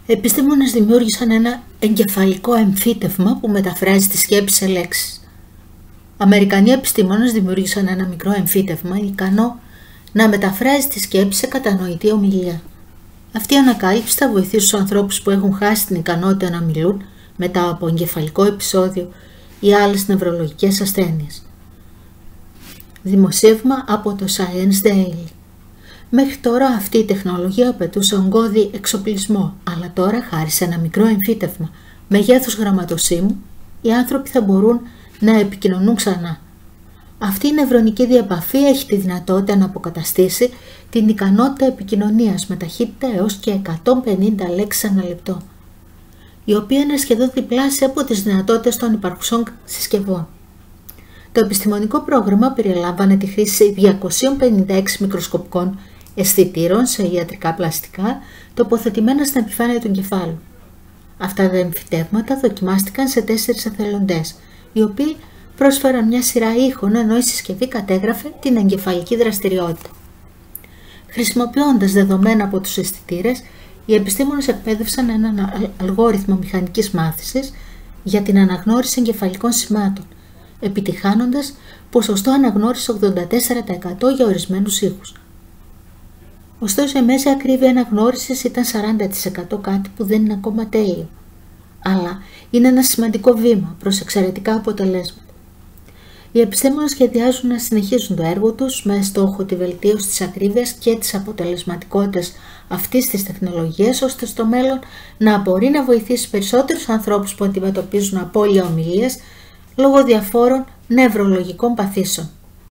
Επιστήμονες δημιούργησαν ένα εγκεφαλικό εμφύτευμα που μεταφράζει τη σκέψη σε λέξεις. Αμερικανοί επιστήμονες δημιούργησαν ένα μικρό εμφύτευμα ικανό να μεταφράζει τη σκέψη σε κατανοητή ομιλία. Αυτή η ανακάλυψη θα βοηθήσει τους ανθρώπους που έχουν χάσει την ικανότητα να μιλούν μετά από εγκεφαλικό επεισόδιο ή άλλες νευρολογικές ασθένειες. Δημοσίευμα από το Science Daily. Μέχρι τώρα αυτή η τεχνολογία απαιτούσε ογκώδη εξοπλισμό, αλλά τώρα χάρη σε ένα μικρό εμφύτευμα μεγέθους γραμματοσύμου, οι άνθρωποι θα μπορούν να επικοινωνούν ξανά. Αυτή η νευρονική διαπαφή έχει τη δυνατότητα να αποκαταστήσει την ικανότητα επικοινωνίας με ταχύτητα έως και 150 λέξεις ανά λεπτό, η οποία είναι σχεδόν διπλάσια από τις δυνατότητες των υπαρχουσών συσκευών. Το επιστημονικό πρόγραμμα περιλάμβανε τη χρήση 256 μικροσκοπικών αισθητήρων σε ιατρικά πλαστικά τοποθετημένα στην επιφάνεια του εγκεφάλου. Αυτά τα εμφυτεύματα δοκιμάστηκαν σε 4 εθελοντές, οι οποίοι πρόσφεραν μια σειρά ήχων ενώ η συσκευή κατέγραφε την εγκεφαλική δραστηριότητα. Χρησιμοποιώντας δεδομένα από τους αισθητήρες, οι επιστήμονες εκπαίδευσαν έναν αλγόριθμο μηχανικής μάθησης για την αναγνώριση εγκεφαλικών σημάτων, επιτυχάνοντας ποσοστό αναγνώρισης 84% για ορισμένους ήχους. Ωστόσο, η μέση ακρίβεια αναγνώρισης ήταν 40%, κάτι που δεν είναι ακόμα τέλειο, αλλά είναι ένα σημαντικό βήμα προς εξαιρετικά αποτελέσματα. Οι επιστήμονες σχεδιάζουν να συνεχίσουν το έργο τους με στόχο τη βελτίωση της ακρίβειας και της αποτελεσματικότητας αυτής της τεχνολογίας, ώστε στο μέλλον να μπορεί να βοηθήσει περισσότερους ανθρώπους που αντιμετωπίζουν απώλεια ομιλίας λόγω διαφόρων νευρολογικών παθήσεων.